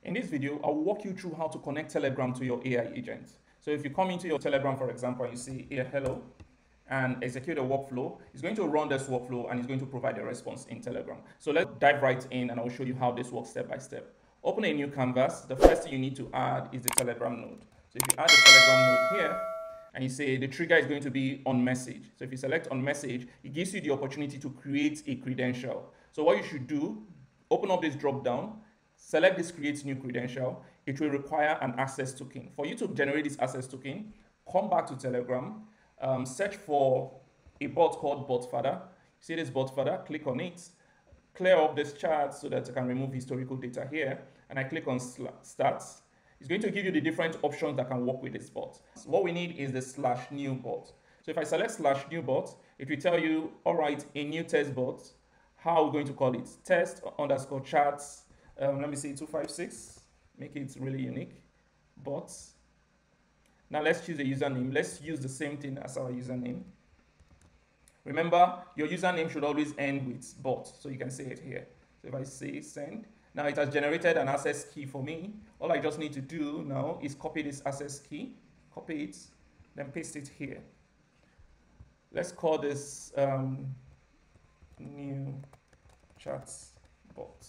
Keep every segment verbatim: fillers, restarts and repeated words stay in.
In this video, I'll walk you through how to connect Telegram to your A I agent. So if you come into your Telegram, for example, and you see here, hello, and execute a workflow, it's going to run this workflow and it's going to provide a response in Telegram. So let's dive right in and I'll show you how this works step by step. Open a new canvas. The first thing you need to add is the Telegram node. So if you add the Telegram node here, and you say the trigger is going to be on message. So if you select on message, it gives you the opportunity to create a credential. So what you should do, open up this drop down, select this create new credential. It will require an access token. For you to generate this access token, come back to Telegram, um, search for a bot called botfather. See this botfather, click on it, clear up this chart so that I can remove historical data here, and I click on stats. It's going to give you the different options that can work with this bot. So what we need is the slash new bot. So if I select slash new bot, it will tell you, all right, a new test bot. How are we going to call it? Test underscore charts. Um, let me see, two five six. Make it really unique. Bots. Now let's choose a username. Let's use the same thing as our username. Remember, your username should always end with bot. So you can say it here. So if I say send, now it has generated an access key for me. All I just need to do now is copy this access key, copy it, then paste it here. Let's call this um, new chat bot.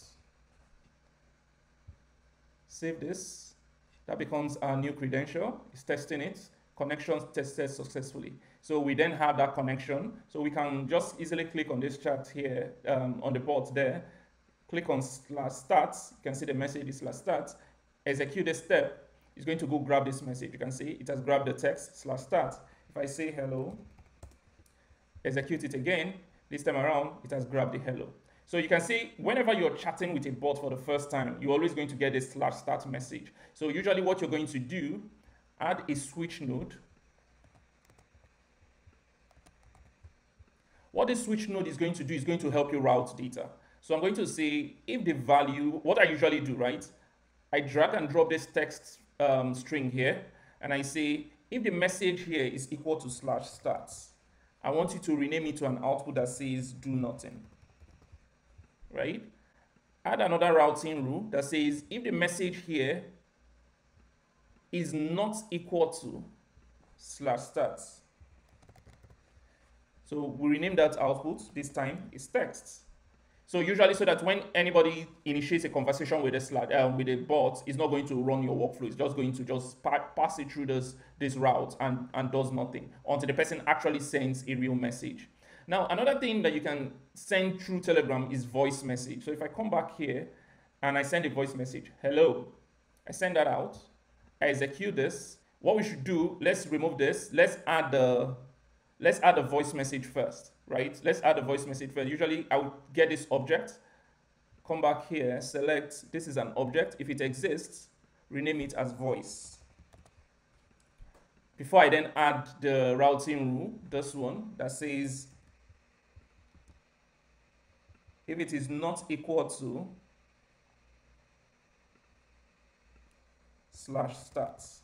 Save this. That becomes our new credential. It's testing it. Connection tested successfully. So we then have that connection. So we can just easily click on this chart here um, on the bot there. Click on slash stats. You can see the message is slash stats. Execute the step. It's going to go grab this message. You can see it has grabbed the text slash stats. If I say hello, execute it again. This time around, it has grabbed the hello. So you can see whenever you're chatting with a bot for the first time, you're always going to get this slash start message. So usually what you're going to do, add a switch node. What this switch node is going to do is going to help you route data. So I'm going to say if the value, what I usually do, right? I drag and drop this text um, string here, and I say if the message here is equal to slash stats, I want you to rename it to an output that says do nothing, right? Add another routing rule that says if the message here is not equal to slash stats. So we rename that output, this time is text. So usually so that when anybody initiates a conversation with a slash, uh, with a bot, it's not going to run your workflow. It's just going to just pa pass it through this, this route and, and does nothing until the person actually sends a real message. Now, another thing that you can send through Telegram is voice message. So if I come back here and I send a voice message, hello, I send that out, I execute this. What we should do, let's remove this. Let's add the, let's add a voice message first, right? Let's add a voice message first. Usually I would get this object, come back here, select, this is an object. If it exists, rename it as voice. Before I then add the routing rule, this one that says, if it is not equal to slash stats.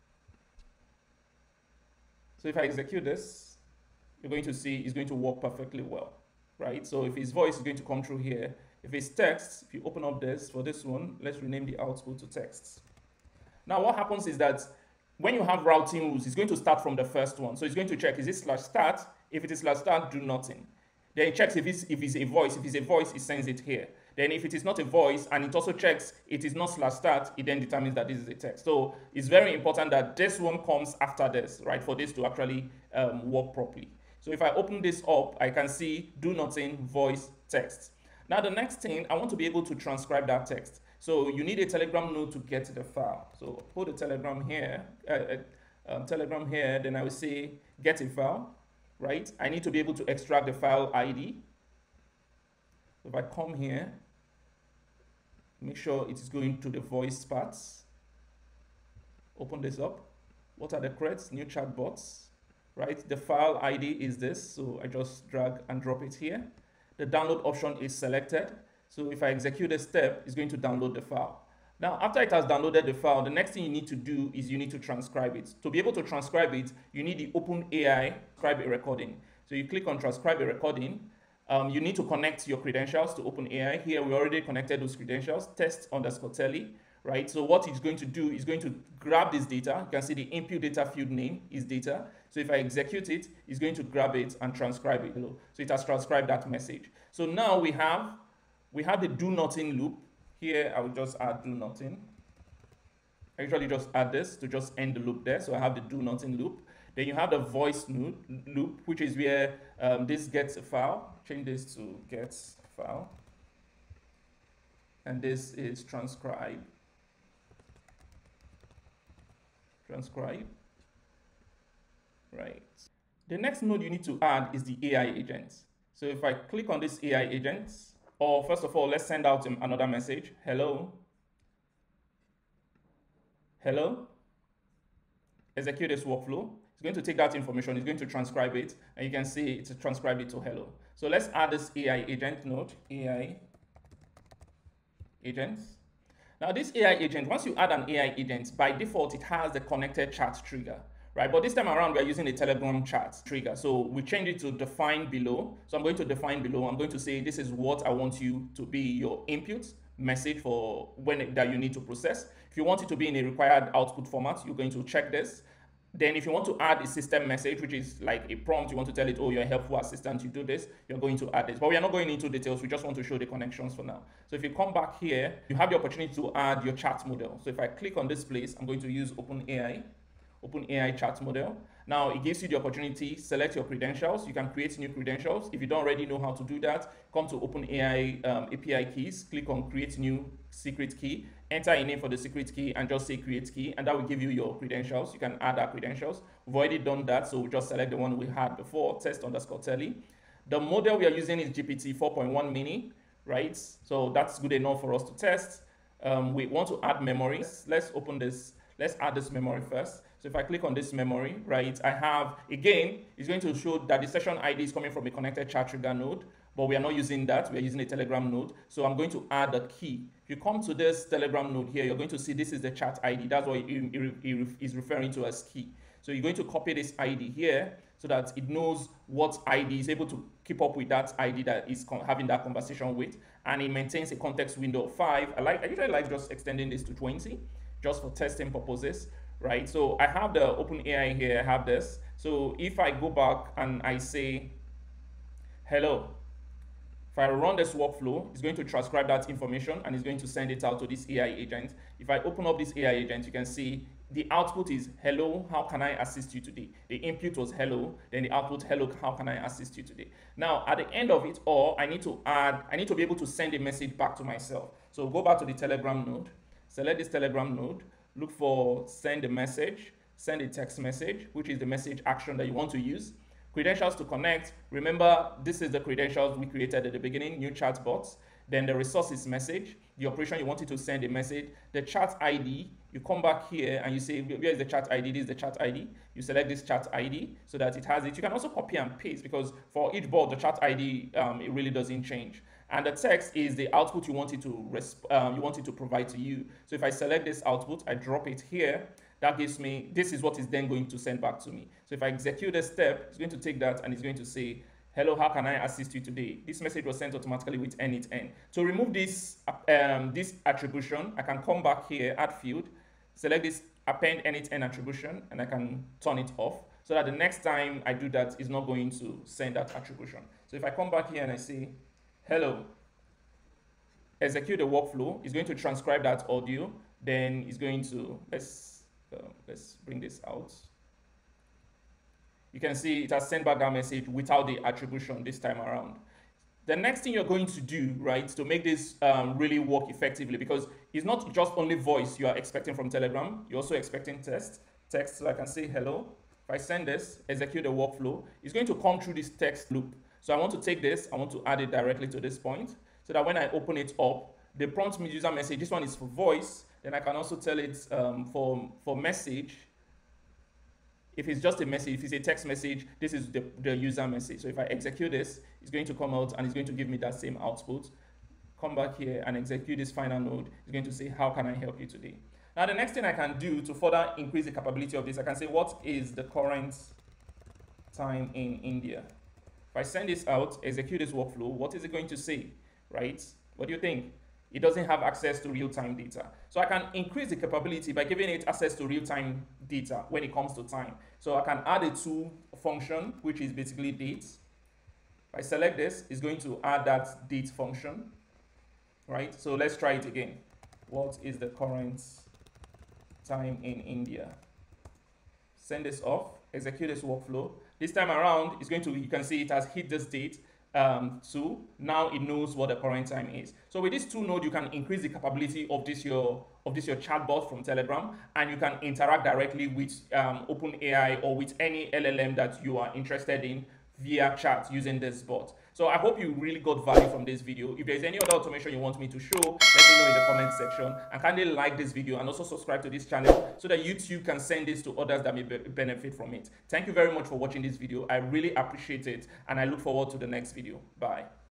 So if I execute this, you're going to see it's going to work perfectly well, right? So if it's voice, it's going to come through here. If it's text, if you open up this for this one, let's rename the output to text. Now what happens is that when you have routing rules, it's going to start from the first one. So it's going to check, is it slash start? If it is slash start, do nothing. Then it checks if it's, if it's a voice. If it's a voice, it sends it here. Then if it is not a voice, and it also checks it is not slash start, it then determines that this is a text. So it's very important that this one comes after this, right, for this to actually um, work properly. So if I open this up, I can see do nothing, voice, text. Now the next thing, I want to be able to transcribe that text. So you need a Telegram node to get the file. So put the Telegram here, uh, um, Telegram here, then I will say get a file. Right? I need to be able to extract the file I D. So if I come here, make sure it is going to the voice parts. Open this up. What are the creds? New chatbots, right? The file I D is this, so I just drag and drop it here. The download option is selected. So if I execute a step, it's going to download the file. Now, after it has downloaded the file, the next thing you need to do is you need to transcribe it. To be able to transcribe it, you need the OpenAI transcribe a recording. So you click on transcribe a recording. Um, you need to connect your credentials to OpenAI. Here, we already connected those credentials, test underscore tele. right? So what it's going to do is going to grab this data. You can see the input data field name is data. So if I execute it, it's going to grab it and transcribe it. So it has transcribed that message. So now we have we have the do nothing loop. Here I will just add do nothing. I usually just add this to just end the loop there. So I have the do nothing loop. Then you have the voice loop, which is where um, this gets a file. Change this to gets file. And this is transcribe. Transcribe. Right. The next node you need to add is the A I agent. So if I click on this A I agent, or first of all, let's send out another message. Hello. Hello. Execute this workflow. It's going to take that information, it's going to transcribe it, and you can see it's transcribed it to hello. So let's add this A I agent node, A I agent. Now this A I agent, once you add an A I agent, by default, it has the connected chat trigger, right? But this time around, we're using a Telegram chat trigger. So we change it to define below. So I'm going to define below. I'm going to say, this is what I want you to be your input message for when it, that you need to process. If you want it to be in a required output format, you're going to check this. Then if you want to add a system message, which is like a prompt, you want to tell it, oh, you're a helpful assistant, you do this, you're going to add this. But we are not going into details. We just want to show the connections for now. So if you come back here, you have the opportunity to add your chat model. So if I click on this place, I'm going to use OpenAI, OpenAI chat model. Now it gives you the opportunity, select your credentials. You can create new credentials. If you don't already know how to do that, come to OpenAI um, A P I keys, click on create new secret key, enter a name for the secret key and just say create key, and that will give you your credentials. You can add our credentials. We've already done that, so we'll just select the one we had before, test underscore telly. The model we are using is G P T four point one mini, right? So that's good enough for us to test. Um, we want to add memory. Let's open this. Let's add this memory first. So if I click on this memory, right, I have, again, it's going to show that the session I D is coming from a connected chat trigger node, but we are not using that. We are using a Telegram node. So I'm going to add a key. If you come to this Telegram node here, you're going to see this is the chat I D. That's what it is referring to as key. So you're going to copy this I D here so that it knows what I D is able to keep up with that I D that is having that conversation with, and it maintains a context window of five. I like, I usually like just extending this to twenty, just for testing purposes. Right, so I have the OpenAI here, I have this. So if I go back and I say, hello, if I run this workflow, it's going to transcribe that information and it's going to send it out to this A I agent. If I open up this A I agent, you can see the output is, hello, how can I assist you today? The input was hello, then the output, hello, how can I assist you today? Now, at the end of it all, I need to add, I need to be able to send a message back to myself. So go back to the Telegram node, select this Telegram node, look for send a message, send a text message, which is the message action that you want to use. Credentials to connect. Remember, this is the credentials we created at the beginning, new chatbots. Then the resources message, the operation you wanted to send a message, the chat I D. You come back here and you say, where is the chat I D? This is the chat I D. You select this chat I D so that it has it. You can also copy and paste because for each bot, the chat I D, um, it really doesn't change. And the text is the output you want it to resp um, you want it to provide to you. So if I select this output, I drop it here. That gives me, this is what is then going to send back to me. So if I execute a step, it's going to take that and it's going to say, hello, how can I assist you today? This message was sent automatically with n eight n. To remove this, um, this attribution, I can come back here, add field, select this append n eight n attribution, and I can turn it off so that the next time I do that, it's not going to send that attribution. So if I come back here and I say, hello, execute the workflow, it's going to transcribe that audio, then it's going to, let's, uh, let's bring this out. You can see it has sent back that message without the attribution this time around. The next thing you're going to do, right, to make this um, really work effectively, because it's not just only voice you are expecting from Telegram, you're also expecting text. Text, so I can say hello. If I send this, execute the workflow, it's going to come through this text loop. So I want to take this, I want to add it directly to this point, so that when I open it up, the prompt user message, this one is for voice, then I can also tell it um, for, for message. If it's just a message, if it's a text message, this is the, the user message. So if I execute this, it's going to come out and it's going to give me that same output. Come back here and execute this final node. It's going to say, how can I help you today? Now, the next thing I can do to further increase the capability of this, I can say, what is the current time in India? If I send this out, execute this workflow, what is it going to say, right? What do you think? It doesn't have access to real-time data. So I can increase the capability by giving it access to real-time data when it comes to time. So I can add a to function, which is basically date. If I select this, it's going to add that date function, right? So let's try it again. What is the current time in India? Send this off, execute this workflow. This time around, it's going to, you can see it has hit this date. Um, so now it knows what the current time is. So with this tool node, you can increase the capability of this your of this your chatbot from Telegram, and you can interact directly with um, OpenAI or with any L L M that you are interested in via chat using this bot. So I hope you really got value from this video. If there's any other automation you want me to show, let me know in the comment section, and kindly like this video and also subscribe to this channel so that YouTube can send this to others that may be benefit from it. Thank you very much for watching this video. I really appreciate it, and I look forward to the next video. Bye.